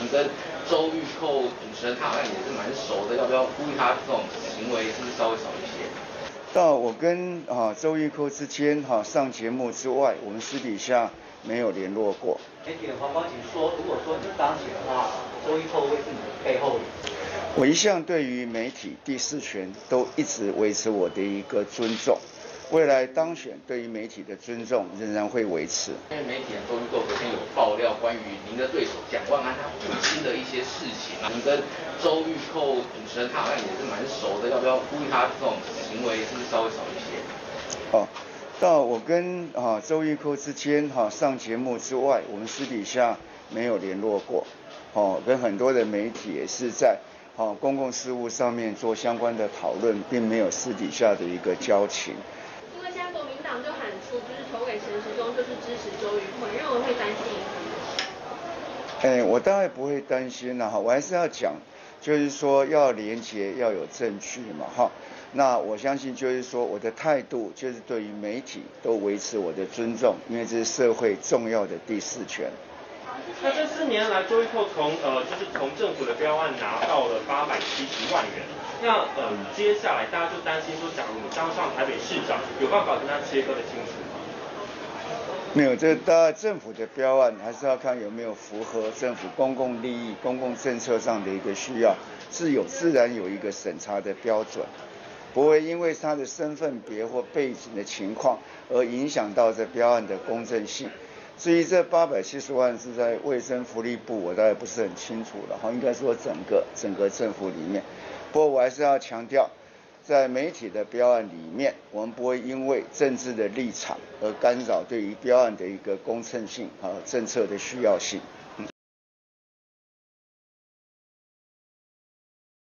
您跟周玉蔻主持人他好像也是蛮熟的，要不要呼吁他这种行为是不是稍微少一些？ 到我跟周玉蔻之间上节目之外，我们私底下没有联络过。 媒体人黄光芹说，如果说你当选的话，周玉蔻会是你的背后人。 我一向对于媒体第四权都一直维持我的一个尊重，未来当选对于媒体的尊重仍然会维持。 因为媒体人周玉蔻昨天有爆料关于您的对手蒋万安他父亲的一些事情啊，您跟周玉蔻主持人他好像也是蛮熟的，要不要呼吁他这种行为是不是稍微少一些？ 到我跟周玉蔻之间上节目之外，我们私底下没有联络过。跟很多的媒体也是在公共事务上面做相关的讨论，并没有私底下的一个交情。 因为现在国民党就喊出，就是投给陈时中就是支持周玉蔻，你认为会担心？ 我当然不会担心啦，我还是要讲，就是说要连结，要有证据嘛，那我相信就是说我的态度就是对于媒体都维持我的尊重，因为这是社会重要的第四权。 那这4年来，周玉蔻就是从政府的标案拿到了870万元。那接下来大家就担心说，假如你当上台北市长，有办法跟他切割的清楚吗？ 没有，这当然政府的标案还是要看有没有符合政府公共利益、公共政策上的一个需要，自然有一个审查的标准，不会因为他的身份别或背景的情况而影响到这标案的公正性。至于这870万是在卫生福利部，我大概不是很清楚了，应该说整个政府里面。不过我还是要强调，在媒体的标案里面，我们不会因为政治的立场而干扰对于标案的一个公正性和政策的需要性。